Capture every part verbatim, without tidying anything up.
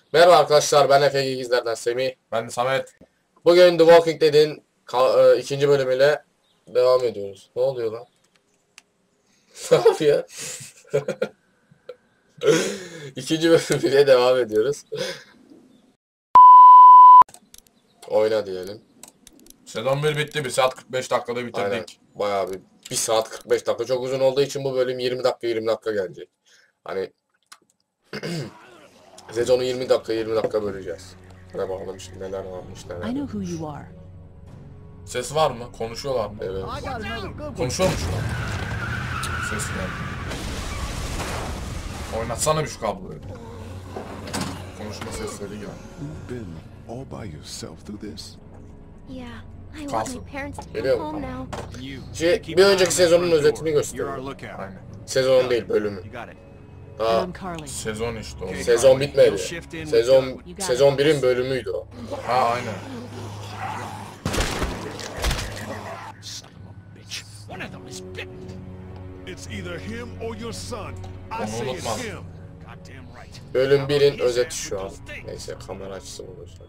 Merhaba arkadaşlar, ben Efe Gizler'den Semih. Ben de Samet. Bugün The Walking Dead'in ka- e, ikinci bölümüyle devam ediyoruz. Ne oluyor lan? Ne yapıyor? İkinci bölümüyle devam ediyoruz. Oyna diyelim. Sezon bir bitti. bir saat kırk beş dakikada Aynen. bitirdik. Bayağı bir bir saat kırk beş dakika çok uzun olduğu için bu bölüm yirmi dakika yirmi dakika gelecek. Hani sezonu yirmi dakika yirmi dakika böleceğiz. Ne bağlamış, neler varmış, neler I know yok. who you are. Ses var mı? Konuşuyorlar mı? Evet. I got another good one. Konuşuyormuşlar. Ses geldi. Oynatsana bir şu kabloyu. Konuşma sesleri geldi. You've been all by yourself through this? Yeah, I want Castle. my parents to come Biliyorum. home now. Şey, bir önceki sezonun özetini gösteriyor. Aynen. Sezon değil, bölümü. You got it. Daha I'm Carly. Sezon işte o. sezon bitmedi. Sezon sezon birin bölümüydü o. Ha aynen. Bitch. One of them is bitten. It's either him or your son. I Onu say it's unutma. him. Goddamn right. Bölüm birin özeti şu an. Neyse kamera açısı bulursa.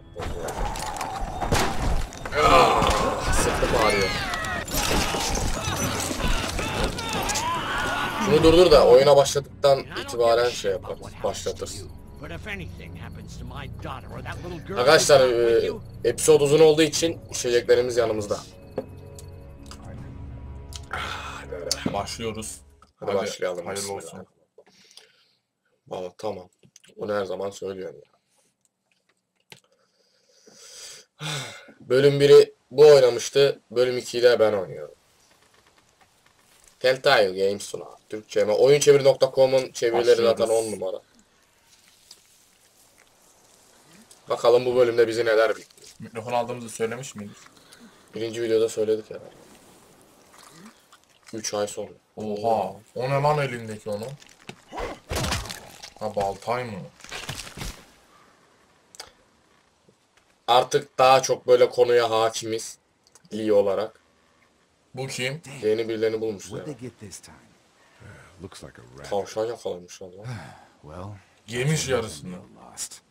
Ah, sırtım ağrıyor. Şunu durdur da oyuna başladıktan itibaren şey yaparız. Başlatırız. But if anything happens to my daughter or that little girl Arkadaşlar who's with e, you, episod uzun olduğu için içeceklerimiz yanımızda. Başlıyoruz. Hadi başlayalım. Hayırlı Bismillah. olsun. Valla tamam. Onu her zaman söylüyorum ya. Bölüm biri bu oynamıştı. Bölüm ikiyi de ben oynuyorum. Telltale Games sunar. Türkçe mi? oyunçeviri nokta com'un çevirileri zaten on numara. Bakalım bu bölümde bizi neler bekliyor. Mikrofon aldığımızı söylemiş miydik? Birinci videoda söyledik herhalde. üç ay sonra. Oha. O ne lan elindeki onu? Ha baltay mı? Artık daha çok böyle konuya hakimiz. Lee olarak. Bu kim? Yeni birilerini bulmuşlar. What'd they get this time? Looks like a rat. Tavşan yakalamışlar lan. Well, Yemiş yarısını. lost.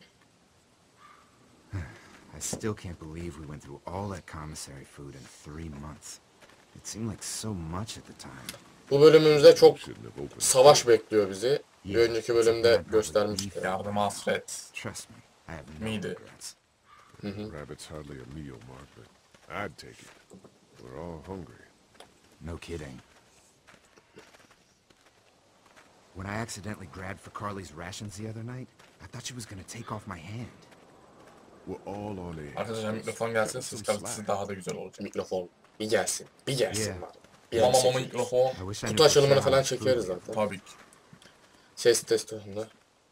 I still can't believe we went through all that commissary food in three months. It seemed like so much at the time. Bu bölümümüzde çok Shouldn't have opened. savaş bekliyor bizi. Bir önceki bölümde göstermişti. Yardım hasret. Trust me, I have no Miydi? regrets. Rabbit's hardly a meal, Mark, but I'd take it. We're all hungry. No kidding. When I accidentally grabbed for Carly's rations the other night, I thought she was gonna take off my hand. We're all on edge. Arkadaşlar mikrofon gelsin ses kalitesi daha da güzel olacak. Mikrofon bir gelsin. Bir gelsin Yeah. var. Bir Mama gelsin. mama mikrofon. I wish I knew Kutu for açılımını sure how falan much food çekeriz we- zaten. Tabii ki. Ses testinde.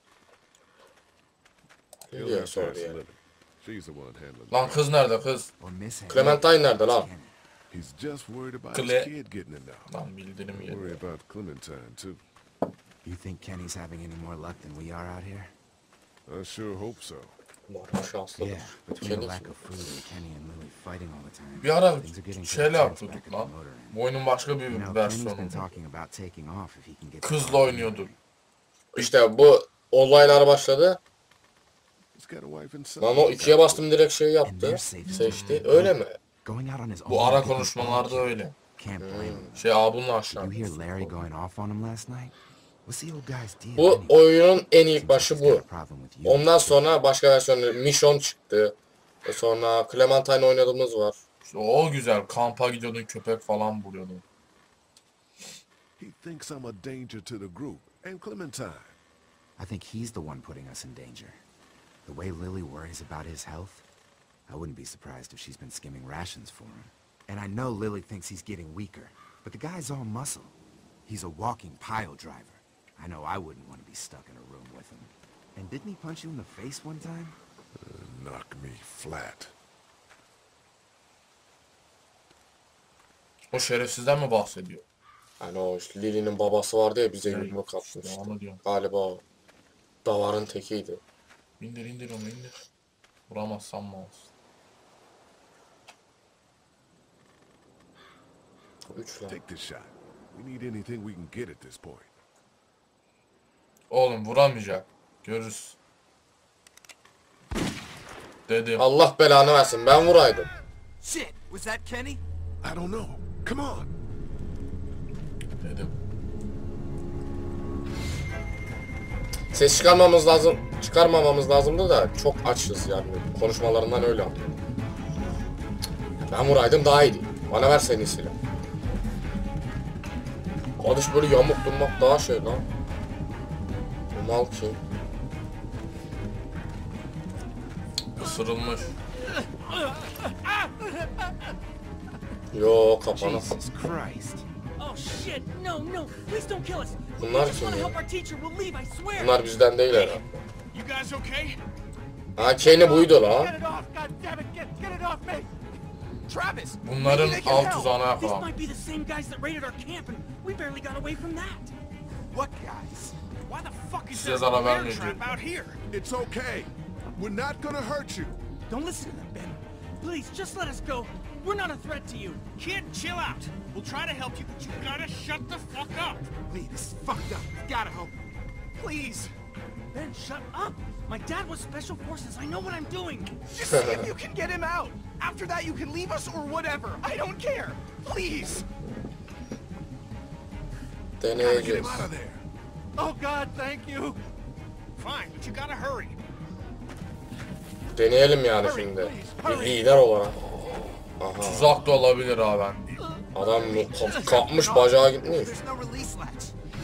He'll Diyor have sonra past yani. Lily. She's the one handling Lan it. kız nerede kız? Or Miss Henry. Clementine nerede lan? Kenny. He's just worried about Cle- his kid getting it now. Lan bildirim Worry yeri. about Clementine, too. You think Kenny's having any more luck than we are out here? I sure hope so. Umarım şanslıdır. Yeah, between Kenny the lack kim? of food and Kenny and Lily fighting all the time. Bir ara things are getting şeyle pretty tense back yapıyorduk at the lan. motor inn. Bu oyunun başka bir You know, Kenny's been versiyonu. talking about taking off if he can get the Kızla car oynuyorduk. İşte bu olaylar başladı. He's got a wife and son. Lan o ikiye bastım direkt şey And yaptı. they're safe. Seçti. Öyle mi? Going out on his own. Bu ara to get this konuşmalarda barbecue. öyle. Can't blame him. Şey abunla Did aşağı. you hear Larry going off on him last night? What's the old guy's deal? Bu anyway? oyunun en ilk Seems like başı he's got bu. a problem with you. Ondan sonra başka versiyonları Mission çıktı. E sonra Clementine oynadığımız var. İşte o güzel. Kampa gidiyordun köpek falan buluyordun. He thinks I'm a danger to the group. And Clementine. I think he's the one putting us in danger. The way Lily worries about his health, I wouldn't be surprised if she's been skimming rations for him. And I know Lily thinks he's getting weaker, but the guy's all muscle. He's a walking pile driver. I know I wouldn't want to be stuck in a room with him. And didn't he punch you in the face one time? Knock me flat. O şerefsizden mi bahsediyor? Yani o işte Lily'nin babası vardı ya bize Evet, yumruk atmıştı. işte onu diyorum. Galiba o. Davarın tekiydi. İndir indir onu indir. Vuramazsam mı olsun? Üç lan. Take this shot. We need anything we can get at this point. Oğlum vuramayacak. Görürüz. Dedim. Allah belanı versin, ben vuraydım. Shit, was that Kenny? I don't know. Come on. Dedim. Ses çıkarmamız lazım. Çıkarmamamız lazımdı da çok açız yani. Konuşmalarından öyle anlıyorum. Ben vuraydım daha iyiydi. Bana ver senin silah. Kardeş böyle yamuk durmak daha şey lan. Bu mal kim? Isırılmış. Yo kapana. Jesus Christ. Oh shit! No, no! Please don't kill us. Bunlar We just kim want to ya? help our teacher. We'll leave. I swear. Bunlar bizden değil herhalde. You guys okay? Ha Kenny buydu la. Get it off! God damn it! Get get it off me! Travis! Bunların maybe they can alt help. tuzağına These yakalan. might be the same guys that raided our camp, and we barely got away from that. What guys? Why the fuck is Size there a zarar bear vermeyeceğim. trap out here? It's okay. We're not gonna hurt you. Don't listen to them, Ben. Please, just let us go. We're not a threat to you. Kid, chill out. We'll try to help you, but you gotta shut the fuck up. Lee, this is fucked up. You gotta help him. Please. Ben, shut up. My dad was special forces. I know what I'm doing. Just see if you can get him out. After that, you can leave us or whatever. I don't care. Please. Gotta get Deneyeceğiz. him out of there. Oh, God, thank you. Fine, but you gotta hurry. Deneyelim yani şimdi. Bir lider olarak. Aha. Tuzak da olabilir ha ben. Adam ka- kapmış bacağı gitmiş. There's no release latch.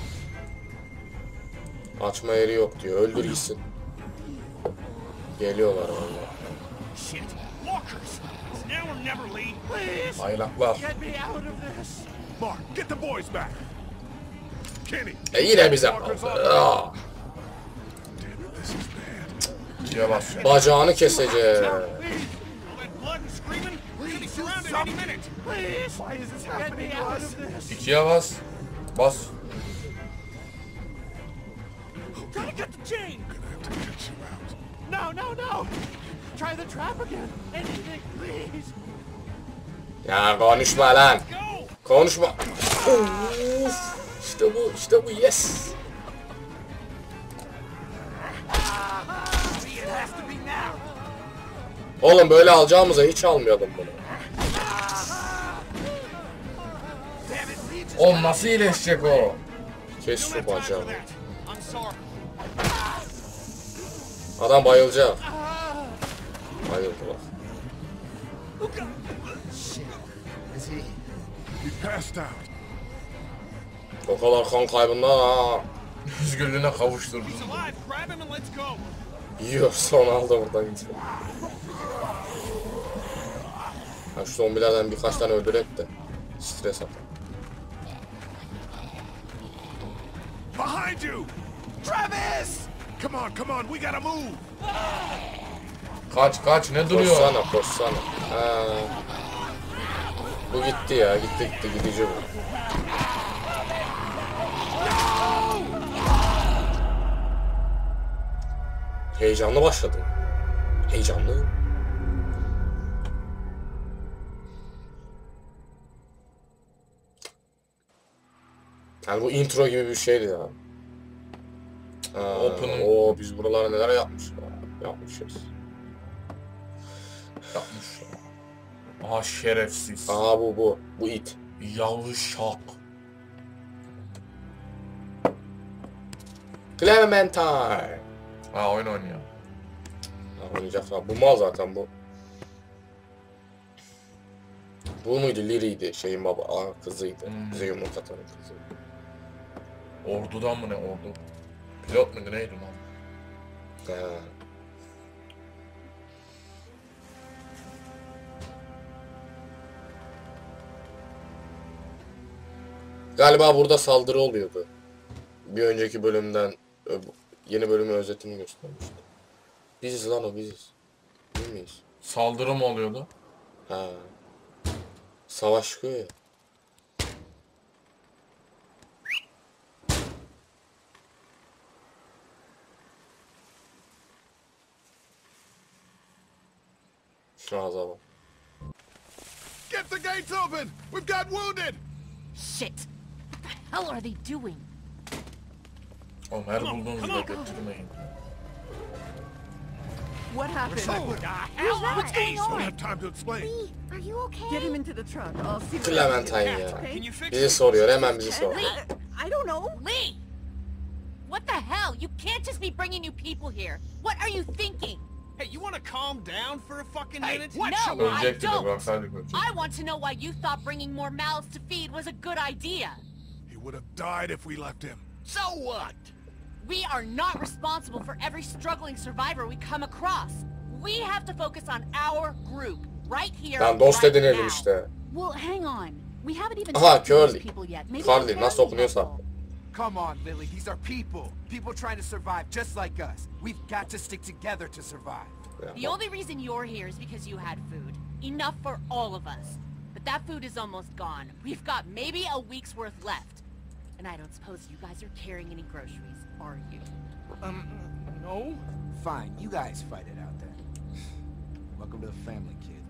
Açma yeri yok diyor. Öldür gitsin. Geliyorlar vallahi. Shit. Walkers. It's now or never, Lee. Please. Aylaklar. Get me out of this. Mark, get the boys back. Kenny. E yine bize kaldı. Aa, Damn it, this is bad. İkiye bas. bacağını keseceğim. Please. All that blood and screaming. We're gonna be surrounded any minute. Please. Why is this happening to us? Get me out of this. İkiye bas. Bas. Try to cut the chain. Gonna have to cut you out. No, no, no. Try the trap again. Anything, please. Ya konuşma lan. Go. Konuşma. Uf, işte bu, işte bu yes. It has to be now. Oğlum böyle alacağımıza hiç almıyordum bunu. Oğlum nasıl iyileşecek o? Kes şu bacağı. I'm sorry. Adam bayılacak. Bayıldı bak. Shit. Is he? He passed out. O kadar kan kaybından ha. Özgürlüğüne kavuşturdu. He's alive. Grab him and let's go. Yiyor son aldı buradan gidiyor. Ha şu zombilerden birkaç tane öldürek de stres atar. Behind you! Travis! Come on, come on, we gotta move! Kaç kaç ne duruyor? Koşsana koşsana. Ha. Bu gitti ya gitti gitti gidici bu. Heyecanlı başladı. Heyecanlı. Yani bu intro gibi bir şeydi ya. Aa, Open'ın- o biz buralara neler yapmışız. Yapmışız. Yapmış. Aha şerefsiz. Aa bu bu. Bu it. Yavşak. Clementine. Ha oyun oynuyor. Ha, oynayacaklar. Bu mal zaten bu. Bu muydu? Lily'ydi. Şeyin baba. Aa kızıydı. Hmm. Bize yumurta atan kızı. Ordudan mı ne ordu? Pilot muydu neydi lan? Ha. Galiba burada saldırı oluyordu. Bir önceki bölümden ö- yeni bölümün özetini göstermişti. Biziz lan o biziz. Değil miyiz? Saldırı mı oluyordu? Ha. Savaş çıkıyor ya. Ağza bak. Get the gates open! We've got wounded! Shit. What the hell are they doing? Oğlum her bulduğunuzu da götürmeyin. What happened? What the hell? What's going Don't on? have time to explain. Lee, are you okay? Get him into the truck. I'll see what I can do. Clementine ya. Okay? Can you fix Bizi it? soruyor, hemen bizi soruyor. I, I don't know. Lee! What the hell? You can't just be bringing new people here. What are you thinking? Hey, you want to calm down for a fucking Hey, minute? what? No, I Ölecekti de don't. bıraksaydık ölecekti. I want to know why you thought bringing more mouths to feed was a good idea. He would have died if we left him. So what? We are not responsible for every struggling survivor we come across. We have to focus on our group, right here, Lan dost right edinelim now. işte. Well, hang on. We haven't even Aha, talked to these Curly. people yet. Maybe Curly, they're nasıl fairly okunuyorsa. helpful. Come on, Lily. These are people. People trying to survive just like us. We've got to stick together to survive. The only reason you're here is because you had food. Enough for all of us. But that food is almost gone. We've got maybe a week's worth left. And I don't suppose you guys are carrying any groceries, are you? Um, no? Fine, you guys fight it out then. Welcome to the family, kid.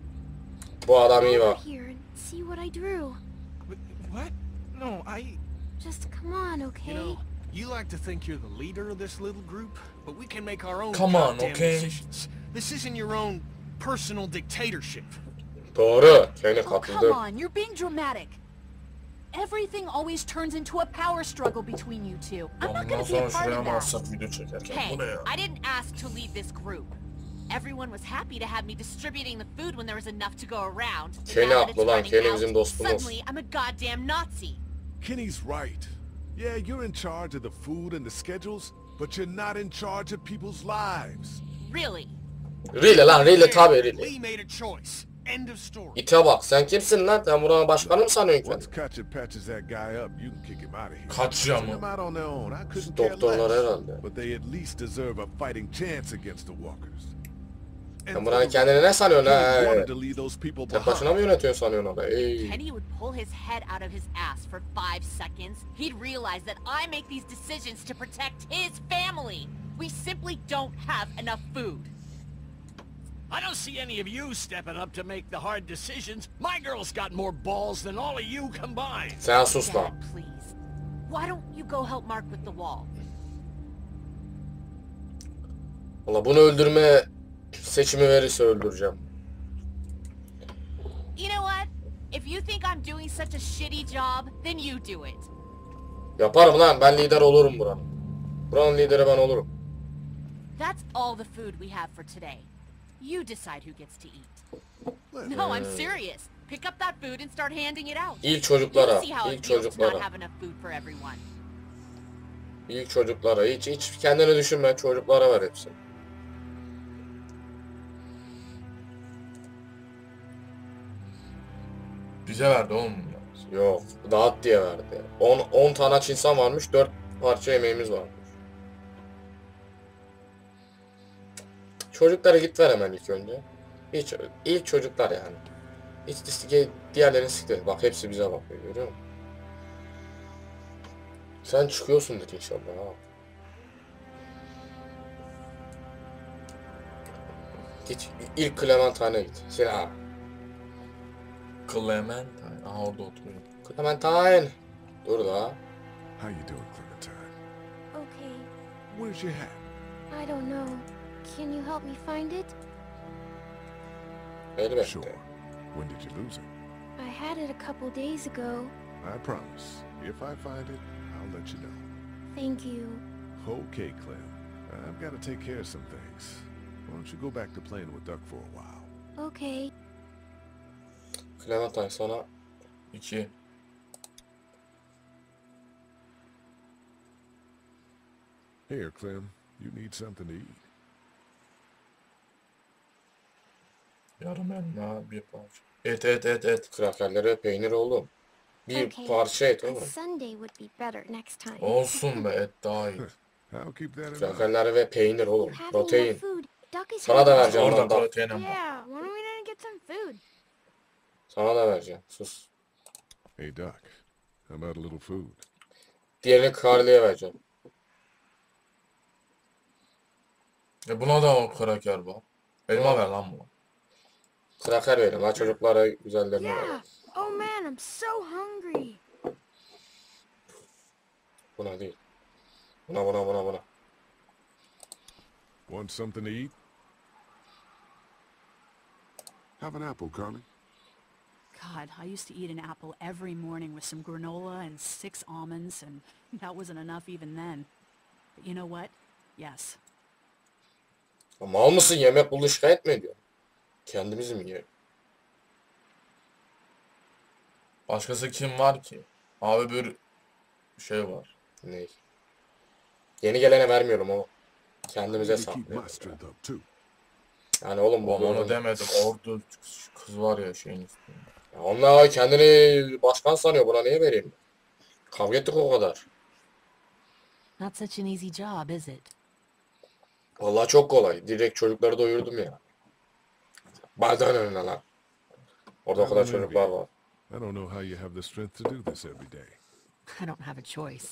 Bu adam iyi Over bak. here and see what I drew. Wh- What? No, I... Just come on, okay? You know, you like to think you're the leader of this little group, but we can make our own Come on, goddamn okay? decisions. This isn't your own personal dictatorship. Doğru. Köyüne Oh, come katıldı. on, you're being dramatic. Everything always turns into a power struggle between you two. I'm not Ondan gonna be a sonra part şuraya of mı that. alsak video çekerken? Hey, Bu ne ya? I didn't ask to lead this group. Everyone was happy to have me distributing the food when there was enough to go around. But Kenny now that it's haklı lan, running Kenny out, bizim dostumuz. suddenly I'm a goddamn Nazi. Kenny's right. Yeah, you're in charge of the food and the schedules, but you're not in charge of people's lives. Really? Really lan, really tabi really. Lee made a choice. End of story. İte bak, sen kimsin lan? Sen buranın başkanı mı sanıyorsun Once kendini? Katya patches that guy up, you can kick him out of here. Katya Send mı? them out on their own. I couldn't care Doktorlar less. herhalde. But they at least deserve a fighting chance against the walkers. Sen And buranın for the kendini ne sanıyorsun Kenny ha? wanted to leave those people Tek başına behind. mı yönetiyorsun sanıyorsun orada? Ey. Kenny would pull his head out of his ass for five seconds. He'd realize that I make these decisions to protect his family. We simply don't have enough food. I don't see any of you stepping up to make the hard decisions. My girl's got more balls than all of you combined. Sen sus lan. Dad, please. Why don't you go help Mark with the wall? Valla bunu öldürme seçimi verirse öldüreceğim. You know what? If you think I'm doing such a shitty job, then you do it. Yaparım lan, ben lider olurum buranın. Buranın lideri ben olurum. That's all the food we have for today. You decide who gets to eat. No, I'm serious. Pick up that food and start handing it out. İlk çocuklara, You see how ilk it feels to not çocuklara. have enough food for everyone. İlk çocuklara. Hiç hiç kendini düşünme, çocuklara ver hepsini. Bize verdi oğlum. ya. Yok, dağıt diye verdi. on tane aç insan varmış, dört parça yemeğimiz varmış. Çocuklara git ver hemen ilk önce. Hiç, ilk çocuklar yani. Hiç di- diğerlerini siktir. Bak hepsi bize bakıyor, görüyor musun? Sen çıkıyorsundur inşallah ha. Git, ilk Clementine'a git. Silah. Clementine. Aha orada oturuyor. Clementine. Dur da. How you doing, Clementine? Okay, Where's your hat? I don't know. Can you help me find it? Elbette. Sure. When did you lose it? I had it a couple days ago. I promise. If I find it, I'll let you know. Thank you. Okay, Clem. I've got to take care of some things. Why don't you go back to playing with Duck for a while? Okay. Clementine sana İki. Here, Clem. You need something to eat. Yarım elma, bir parça. Et et et et. krakerleri ve peynir oğlum. Bir Okay. parça et A oğlum. Sunday would be better next time. Olsun be, et daha iyi. I'll keep that in mind. Krakerleri ve peynir oğlum. You have Protein. enough food. Duck is Sana da hungry. vereceğim Orada lan bak. protein ama. Yeah, why don't we then get some food? Sana da vereceğim. Sus. Hey, Duck. How about a little food? Diğerini Carly'e vereceğim. E buna da o kraker var. Elma ver lan buna. Kraker verin la çocuklara güzellerini ver. Yeah. Oh man, I'm so hungry. Buna değil. Buna buna buna buna. Want something to eat? Have an apple, Carly. God, I used to eat an apple every morning with some granola and six almonds, and that wasn't enough even then. But you know what? Yes. Mal mısın, yemek bulu şikayet mi ediyor? Kendimiz mi yiyelim? Başkası kim var ki? Abi bir şey var. Ne? Yeni gelene vermiyorum ama. Kendimize To keep my saklıyoruz. strength up too. Yani oğlum bu Oğlum onu böyle- demedim. Orada kız var ya şeyin üstünde. Ya onlar kendini başkan sanıyor, buna niye vereyim? Kavga ettik o kadar. Not such an easy job, is it? Vallahi çok kolay. Direkt çocukları doyurdum ya. Bardağın önüne lan. Orada o kadar çocuklar var. I don't know how you have the strength to do this every day. I don't have a choice.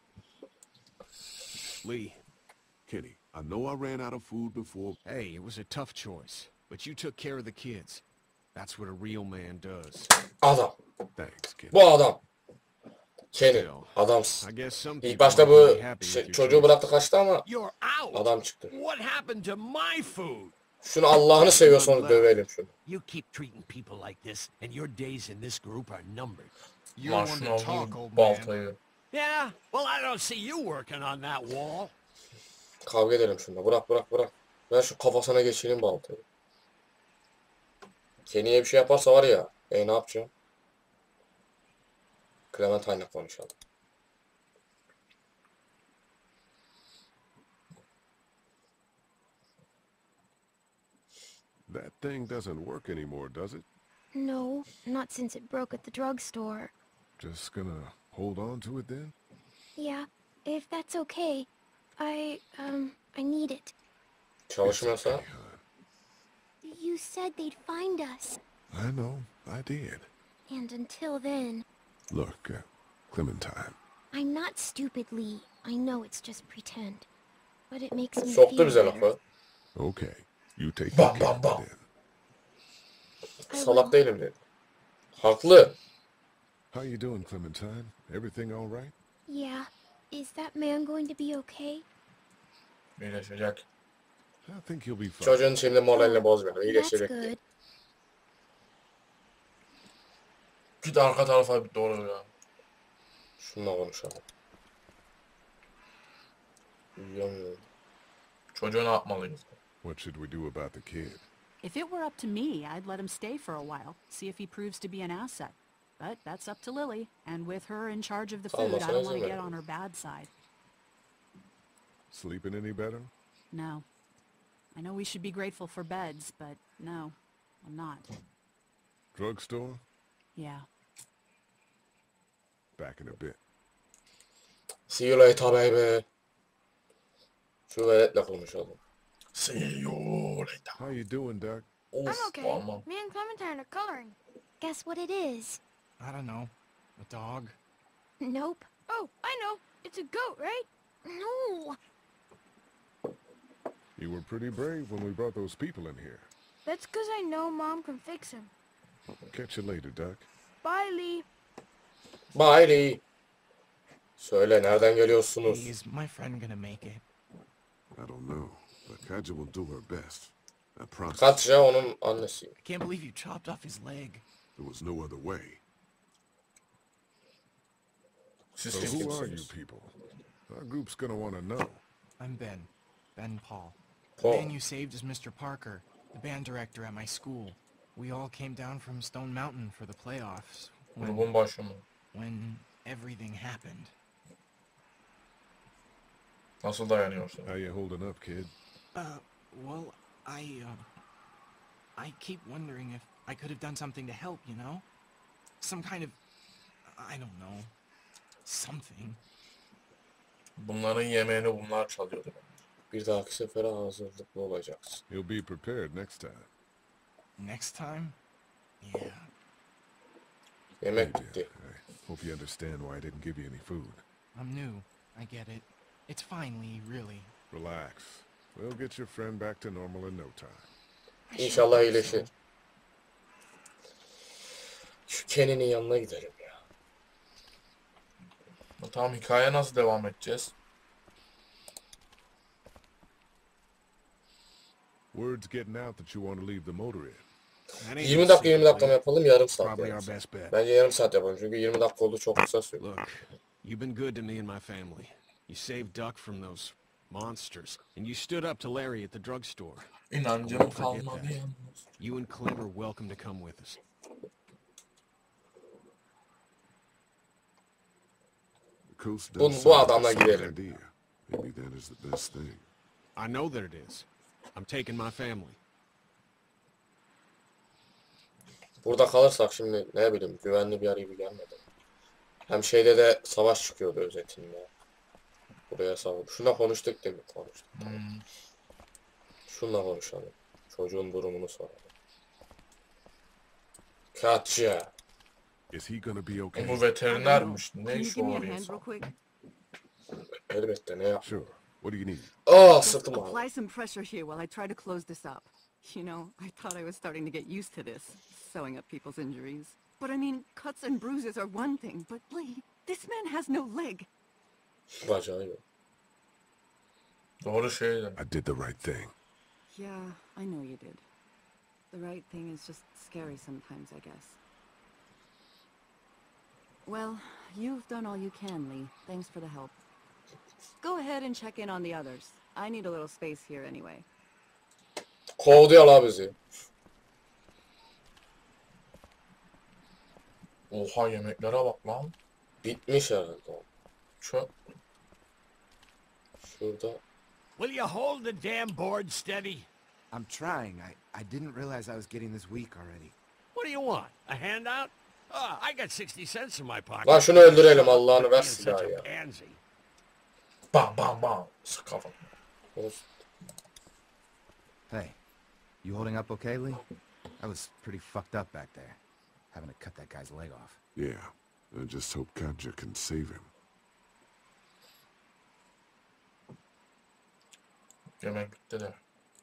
Lee, Kenny, I know I ran out of food before. Hey, it was a tough choice, but you took care of the kids. That's what a real man does. Adam. Thanks, Kenny. Bu adam. Kenny. Adamsın. I guess some İlk people başta aren't bu really happy şey, with your çocuğu choice. bıraktı kaçtı ama You're out. adam çıktı. What happened to my food? Şunu Allah'ını seviyorsanız dövelim şunu. You keep treating people like this, and your days in this group are numbered. You're Lan one şuna to talk, vur old man. baltayı. Yeah? Well, I don't see you working on that wall. Kavga edelim şununla. Bırak bırak bırak. Ben şu kafasına geçireyim baltayı. Kenny'ye bir şey yaparsa var ya. E ne yapacağım? Clementine'la konuşalım. That thing doesn't work anymore, does it? No, not since it broke at the drugstore. Just gonna hold on to it then? Yeah, if that's okay. I, um, I need it. Çalışmıyorsa You said they'd find us. I know, I did. And until then, Look, uh, Clementine, I'm not stupid, Lee. I know it's just pretend. But it makes me soktu feel bize better. lafı. okay, you take the Bam, kid bam, bam. then. I Salak will. değilim dedi. Haklı. How you doing, Clementine? Everything all right? Yeah. Is that man going to be okay? İyileşecek. I think he'll be fine. Çocuğun şimdi moralini bozmayalım. That's İyileşecek. good. Git arka tarafa bir doğru ya. Şununla konuşalım. Uyuyamıyorum. Çocuğu ne yapmalıyız? What should we do about the kid? If it were up to me, I'd let him stay for a while, see if he proves to be an asset. But that's up to Lily, and with her in charge of the food, I don't want to get on her bad side. Sleeping any better? No. I know we should be grateful for beds, but no, I'm not. Drugstore? Yeah. Back in a bit. See you later baby. Şu veletle konuşalım. See you later. How you doing, Doc? I'm Of okay. aman. Me and Clementine are coloring. Guess what it is? I don't know. A dog? Nope. Oh, I know. It's a goat, right? No. You were pretty brave when we brought those people in here. That's because I know Mom can fix him. Catch you later, Doc. Bye, Lee. Bye Lee. Söyle nereden geliyorsunuz? Is my friend gonna make it? I don't know, but Kaja will do her best. I promise. Katja onun annesi. I can't believe you chopped off his leg. There was no other way. Siz So siz who are you kimsiniz? people? Our group's gonna want to know. I'm Ben. Ben Paul. The Paul. man you saved is Mister Parker, the band director at my school. We all came down from Stone Mountain for the playoffs when, Grubun başı mı? when everything happened. Nasıl dayanıyorsun? How you holding up, kid? Uh, well, I, uh, I keep wondering if I could have done something to help, you know? Some kind of, I don't know, something. Bunların yemeğini bunlar çalıyordu. Bir dahaki sefere hazırlıklı olacaksın. You'll be prepared next time. Next time? Yeah. Yemek Hey, bitti. dear, I hope you understand why I didn't give you any food. I'm new. I get it. It's fine, Lee, really. Relax. We'll get your friend back to normal in no time. I sure İnşallah hope iyileşir. so. Şu Kenny'nin yanına gidelim ya. Tamam, hikaye nasıl devam edeceğiz? Word's getting out that you want to leave the motor in. yirmi dakika yirmi dakika mı yapalım, yarım saat Probably yani. our best bet. Bence yarım saat yapalım çünkü yirmi dakika oldu, çok kısa sürüyor. Look, you've been good to me and my family. You saved Duck from those monsters, and you stood up to Larry at the drugstore. İnancım kalmadı yalnız. You and Clem are welcome to come with us. The coast Bu, does bu sound adamla like a good gidelim. idea. Maybe that is the best thing. I know that it is. I'm taking my family. Burada kalırsak şimdi ne bileyim güvenli bir yer gibi gelmedi. Hem şeyde de savaş çıkıyordu özetinde. Buraya savaş. Şununla konuştuk değil mi? Konuştuk. Hmm. Şununla konuşalım. Çocuğun durumunu soralım. Katya. Is he gonna be okay? Bu veterinermiş. Can Ne you iş give me a oluyor hand insan? real quick? Elbette ne yap? Sure. What do you need? Aa Just sırtım ağrıyor. apply some pressure here while I try to close this up. You know, I thought I was starting to get used to this, sewing up people's injuries. But I mean, cuts and bruises are one thing, but Lee, this man has no leg. Bacağı yok. Doğru şeydi. I did the right thing. Yeah, I know you did. The right thing is just scary sometimes, I guess. Well, you've done all you can, Lee. Thanks for the help. Go ahead and check in on the others. I need a little space here anyway. Kovdu ya la bizi. Oha yemeklere bak lan. Bitmiş herhalde. Çöp. Şurada. Will you hold the damn board steady? I'm trying. I, I didn't realize I was getting this weak already. What do you want? A handout? Oh, I got sixty cents in my pocket. Lan şunu öldürelim, Allah'ını Being versin such ya a ya. pansy. Bam bam bam. Sık kafam. Hey, you holding up okay, Lee? I was pretty fucked up back there, having to cut that guy's leg off. Yeah. I just hope Katja can save him. Yemek bitti de.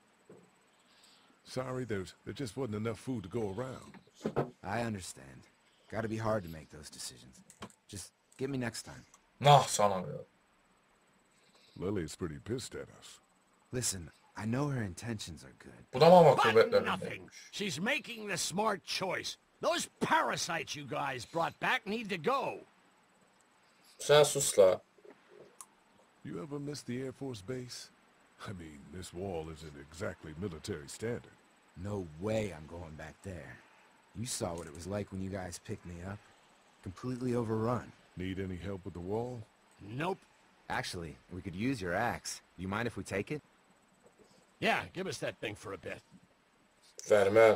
Sorry, there's there just wasn't enough food to go around. I understand. Gotta be hard to make those decisions. Just get me next time. Nah sana ya. Lily's pretty pissed at us. Listen, I know her intentions are good. Bu da mı ama But nothing. kuvvetlerindeymiş? She's making the smart choice. Those parasites you guys brought back need to go. Sen sus la. You ever miss the Air Force base? I mean, this wall isn't exactly military standard. No way I'm going back there. You saw what it was like when you guys picked me up. Completely overrun. Need any help with the wall? Nope. Actually, we could use your axe. Do you mind if we take it? Yeah, give us that thing for a bit. Vermem.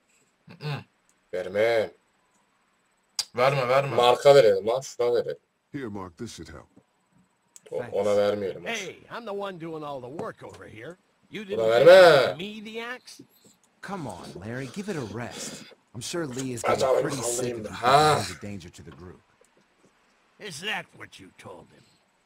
Vermem. Verme verme. Marka verelim lan, şuna verelim. Here, Mark, this should help. O- Ona vermeyelim. Hey, I'm the one doing all the work over here. You didn't Ulan give verme. me the axe? Come on, Larry, give it a rest. I'm sure Lee is That's getting all pretty I'm sick calling of him. you Ah. putting a danger to the group. Is that what you told him?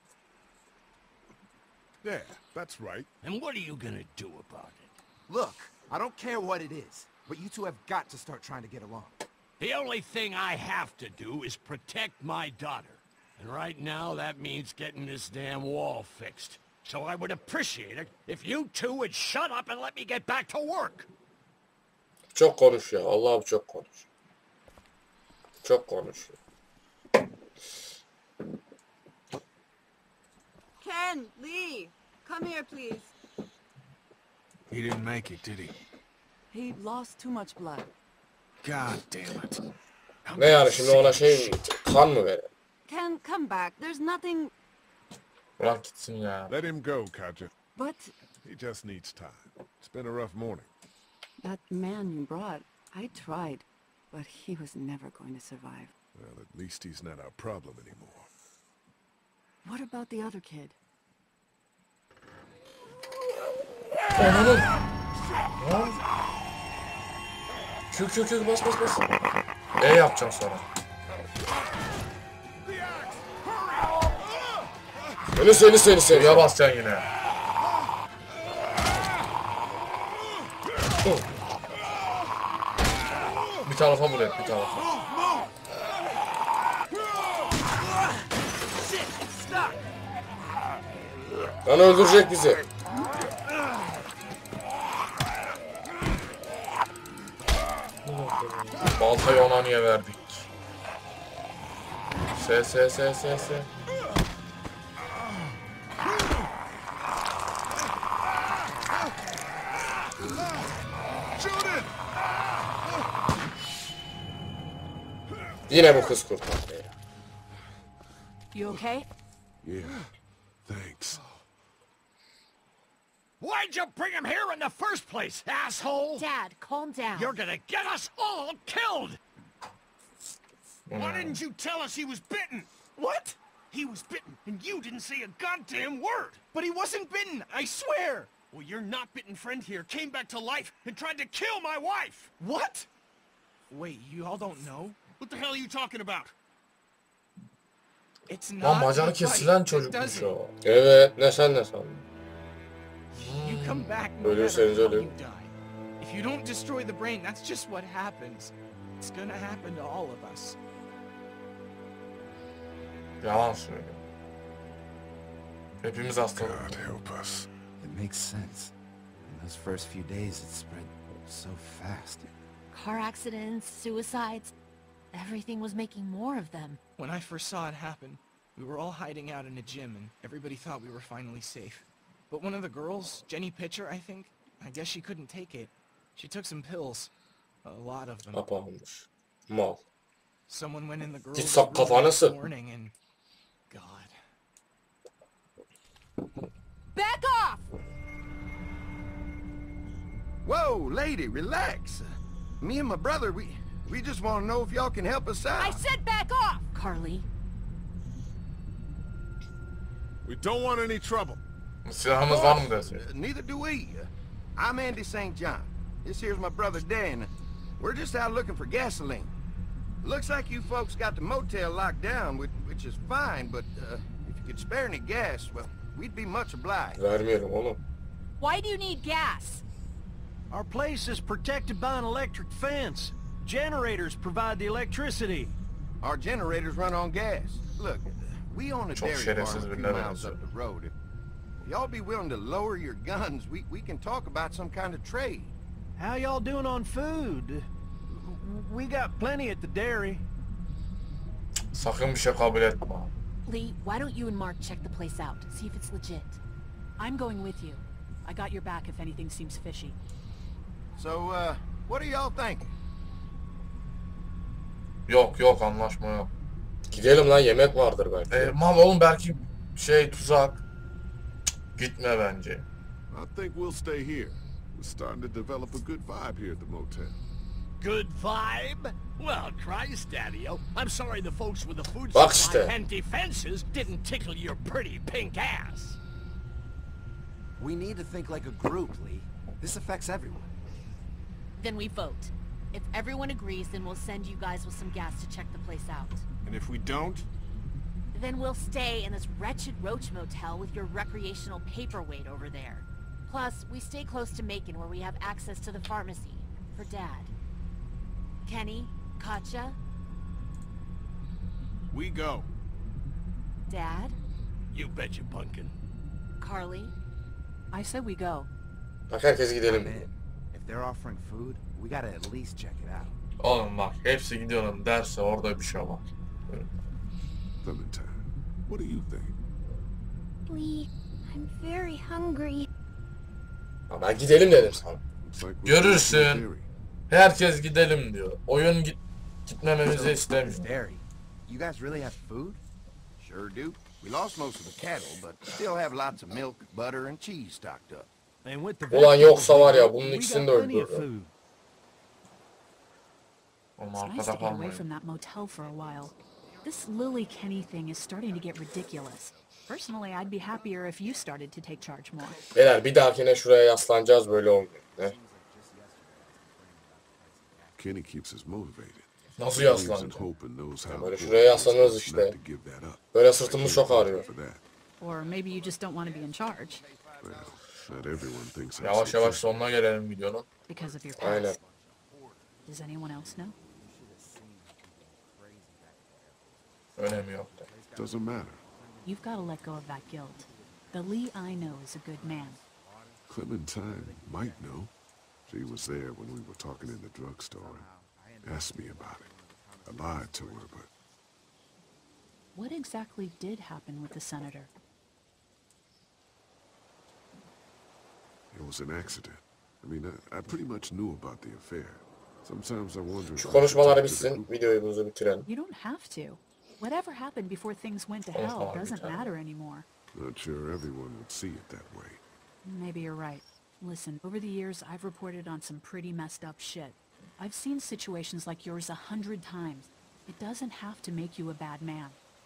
Yeah, that's right. And what are you gonna do about it? Look, I don't care what it is, but you two have got to start trying to get along. The only thing I have to do is protect my daughter. And right now, that means getting this damn wall fixed. So I would appreciate it if you two would shut up and let me get back to work. Çok konuşuyor. Allah'ım çok konuş. Çok konuşuyor. Ken, Lee, come here, please. He didn't make it, did he? He lost too much blood. God damn it. Ne yani şimdi ona şey mi, kan mı verelim? Ken, come back. There's nothing... Bırak gitsin ya. Let him go, Katja. But He just needs time. It's been a rough morning. that man you brought, I tried, but he was never going to survive. Well, at least he's not our problem anymore. What about the other kid? Ananın. Lan. Kük kük kük bas bas bas. E yapacağım sonra. Seni seni seni seni. Ya basacaksın yine. Bir tarafa vur et bir tarafa. Lan öldürecek bizi. Baltayı ona niye verdik? Se se se se se. Yine bu kız kurtardı ya. You okay? Yeah, thanks. Why'd you bring him here in the first place, asshole? Dad, calm down. You're gonna get us all killed! Why didn't you tell us he was bitten? What? He was bitten, and you didn't say a goddamn word. But he wasn't bitten, I swear. Well, your not bitten friend here came back to life and tried to kill my wife. What? Wait, you all don't know? What the hell are you talking about? It's Lan not bacanı a fight. kesilen It çocukmuş doesn't. o. Evet, ne sen ne sandın? You come back no Ölürseniz matter how ölün. you die. If you don't destroy the brain, that's just what happens. It's gonna happen to all of us. Yalan söylüyor. Hepimiz hastalık. God help us. It makes sense. In those first few days, it spread so fast. Car accidents, suicides. Everything was making more of them. When I first saw it happen, we were all hiding out in a gym and everybody thought we were finally safe. But one of the girls, Jenny Pitcher, I think, I guess she couldn't take it. She took some pills. A lot of them. Kapanmış. Mal. Someone went in the girl's Git sak room kafana this sık. morning and... God. Back off! Whoa, lady, relax. Me and my brother, we we just want to know if y'all can help us out. I said back off! Carly. We don't want any trouble. Silahımız var mı dersin? Uh, neither do we. Uh, I'm Andy Saint John. This here's my brother Dan. We're just out looking for gasoline. Looks like you folks got the motel locked down, which, which is fine, but uh, if you could spare any gas, well, we'd be much obliged. Vermiyorum oğlum. Why do you need gas? Our place is protected by an electric fence. Generators provide the electricity. Our generators run on gas. Look, we own a Çok dairy şerefsiz farm a few birileri miles benziyor. up the road. If, if y'all be willing to lower your guns, we, we can talk about some kind of trade. How y'all doing on food? We got plenty at the dairy. Sakın bir şey kabul etme. Lee, why don't you and Mark check the place out, see if it's legit? I'm going with you. I got your back if anything seems fishy. So, uh, what are y'all thinking? Yok yok anlaşma yok. Gidelim lan, yemek vardır belki. E, mal oğlum belki şey tuzak. Cık, gitme bence. I think we'll stay here. We're starting to develop a good vibe here at the motel. Good vibe? Well, Christ, Daddy-o, I'm sorry the folks with the food Bak supply işte. and defenses didn't tickle your pretty pink ass. We need to think like a group, Lee. This affects everyone. Then we vote. If everyone agrees, then we'll send you guys with some gas to check the place out. And if we don't? Then we'll stay in this wretched roach motel with your recreational paperweight over there. Plus, we stay close to Macon where we have access to the pharmacy. For Dad. Kenny? Katja? We go. Dad? You betcha, pumpkin. Carly? I said we go. Bak herkes I'm gidelim. in. If they're offering food, we gotta at least check it out. Oğlum bak hepsi gidiyorum derse orada bir şey var. Clementine, what do you think? Lee, I'm very hungry. Ha, ben gidelim dedim sana. Looks like we're going to the Görürsün. dairy. Herkes gidelim diyor. Oyun git gitmememizi istemiyor. Dairy. You guys really have food? Sure do. We lost most of the cattle, but still have lots of milk, butter, and cheese stocked up. And with the Ulan yoksa var ya vegetables, bunun we ikisini got de plenty of öldürürüm. food. Oğlum It's nice arkada to get away kalmayın. from that motel for a while. This Lily Kenny thing is starting to get ridiculous. Personally, I'd be happier if you started to take charge more. Beyler bir dahakine şuraya yaslanacağız, böyle olmuyor. Ne? Kenny keeps us motivated. Nasıl He believes in yaslanacağım? hope and knows how Böyle important şuraya it yaslanırız is işte. not to give that up. Böyle sırtımız çok ağrıyor. For that. Or maybe you just don't want to be in charge. Well, not everyone thinks I'm Yavaş so yavaş fit. sonuna gelelim videonun. Because of your Aynen. past. Does anyone else know? Önemi yok. Doesn't matter. You've got to let go of that guilt. The Lee I know is a good man. Clementine might know. She was there when we were talking in the drugstore. asked me about it. I lied to her, but What exactly did happen with the senator? it was an accident. I mean, I, I pretty much knew about the affair. Sometimes I wonder if Şu I should konuşmaları talk to the bitsin, group. videomuzu bitirelim. You don't have to. Whatever happened before things went to Oh, hell fine, doesn't fine. matter anymore. Not sure everyone would see it that way. Maybe you're right. Listen, over the years, I've reported on some pretty messed up shit. I've seen situations like yours a hundred times. It doesn't have to make you a bad man.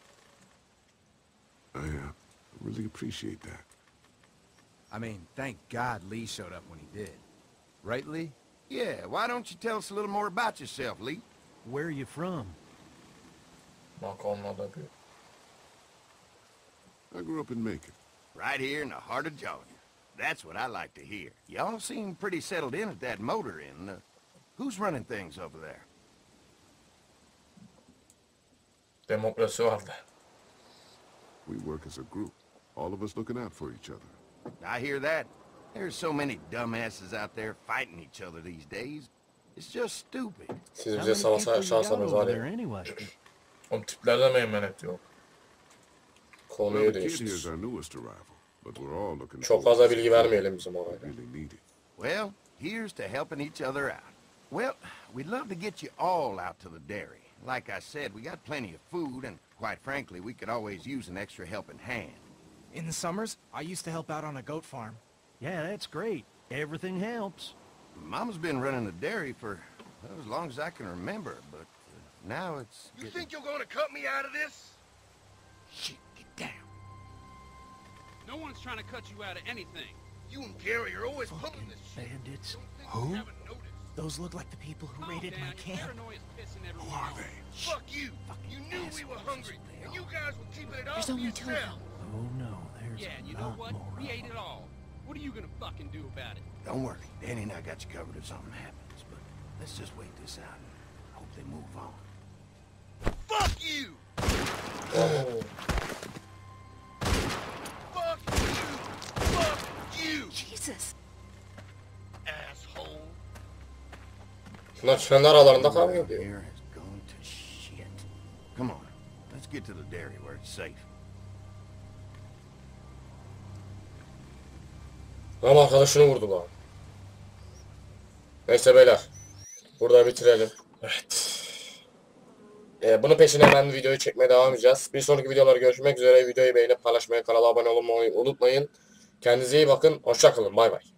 I uh, really appreciate that. I mean, thank God Lee showed up when he did. Right, Lee? Yeah, why don't you tell us a little more about yourself, Lee? Where are you from? Bak onunla bir. I grew up in Macon. Right here in the heart of Georgia. That's what I like to hear. Y'all seem pretty settled in at that motor inn. Uh, who's running things over there? Demokrasi vardı. We work as a group, all of us looking out for each other. I hear that. There's so many dumbasses out there fighting each other these days. It's just stupid. Siz How bize many savaş people you got açarsanız over var there ya. anyway? Oğlum tiplerde meymenet yok. Well, Konuyu the kid here's değiştir. our newest arrival, but we're all looking Çok forward fazla to bilgi seeing vermeyelim bizim oraya. really need it. Well, here's to helping each other out. Well, we'd love to get you all out to the dairy. Like I said, we got plenty of food, and quite frankly, we could always use an extra helping hand. In the summers, I used to help out on a goat farm. Yeah, that's great. Everything helps. Mama's been running the dairy for well, as long as I can remember, but uh, now it's... You think you're gonna cut me out of this? Shit, get down. No one's trying to cut you out of anything. You and Gary are always pulling this shit. Bandits. Who? Those look like the people who raided my camp. Who are they? Fuck you! You knew we were hungry, and you guys were keeping it all There's for only two of yourself. them. Oh no, there's Yeah, and you a know lot what? more. We ate it all. What are you gonna fucking do about it? Don't worry, Danny and I got you covered if something happens, but let's just wait this out and hope they move on. Fuck you! Oh. Fuck you! Fuck you! Jesus. Asshole! Bunlar kendi aralarında kavga ediyor. Here has gone to shit. Come on, let's get to the dairy where it's safe. Ama arkadaşını vurdu lan. Neyse beyler. Burada bitirelim. Evet. Ee, bunun peşine hemen videoyu çekmeye devam edeceğiz. Bir sonraki videolarda görüşmek üzere. Videoyu beğenip paylaşmayı, kanala abone olmayı unutmayın. Kendinize iyi bakın. Hoşça kalın. Bay bay.